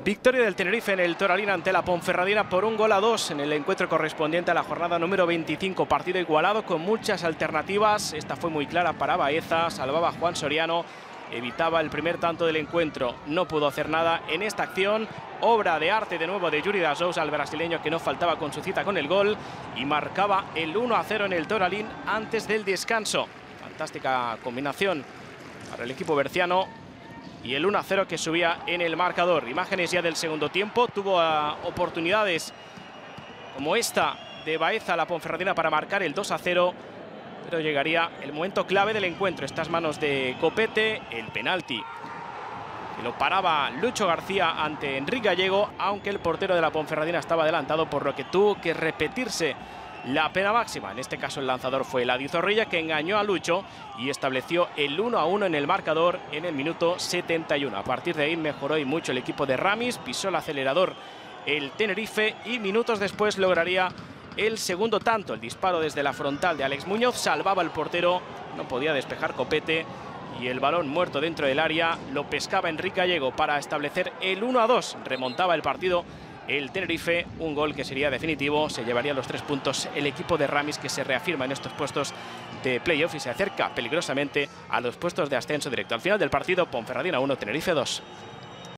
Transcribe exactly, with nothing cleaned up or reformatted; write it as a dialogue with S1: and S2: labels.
S1: Victoria del Tenerife en el Toralín ante la Ponferradina por un gol a dos en el encuentro correspondiente a la jornada número veinticinco. Partido igualado con muchas alternativas. Esta fue muy clara para Baeza, salvaba a Juan Soriano, evitaba el primer tanto del encuentro. No pudo hacer nada en esta acción. Obra de arte de nuevo de Yuri da Sousa, el brasileño que no faltaba con su cita con el gol y marcaba el uno a cero en el Toralín antes del descanso. Fantástica combinación para el equipo berciano. Y el uno a cero que subía en el marcador. Imágenes ya del segundo tiempo. Tuvo uh, oportunidades como esta de Baeza, la Ponferradina, para marcar el dos a cero. Pero llegaría el momento clave del encuentro. Estas manos de Copete, el penalti que lo paraba Lucho García ante Enrique Gallego, aunque el portero de la Ponferradina estaba adelantado, por lo que tuvo que repetirse la pena máxima. En este caso el lanzador fue Eladio Zorrilla, que engañó a Lucho y estableció el uno a uno en el marcador en el minuto setenta y uno. A partir de ahí mejoró y mucho el equipo de Ramis, pisó el acelerador el Tenerife y minutos después lograría el segundo tanto. El disparo desde la frontal de Alex Muñoz salvaba al portero, no podía despejar Copete y el balón muerto dentro del área lo pescaba Enrique Gallego para establecer el uno a dos. Remontaba el partido el Tenerife, un gol que sería definitivo. Se llevaría los tres puntos el equipo de Ramis, que se reafirma en estos puestos de playoff y se acerca peligrosamente a los puestos de ascenso directo. Al final del partido, Ponferradina uno, Tenerife dos.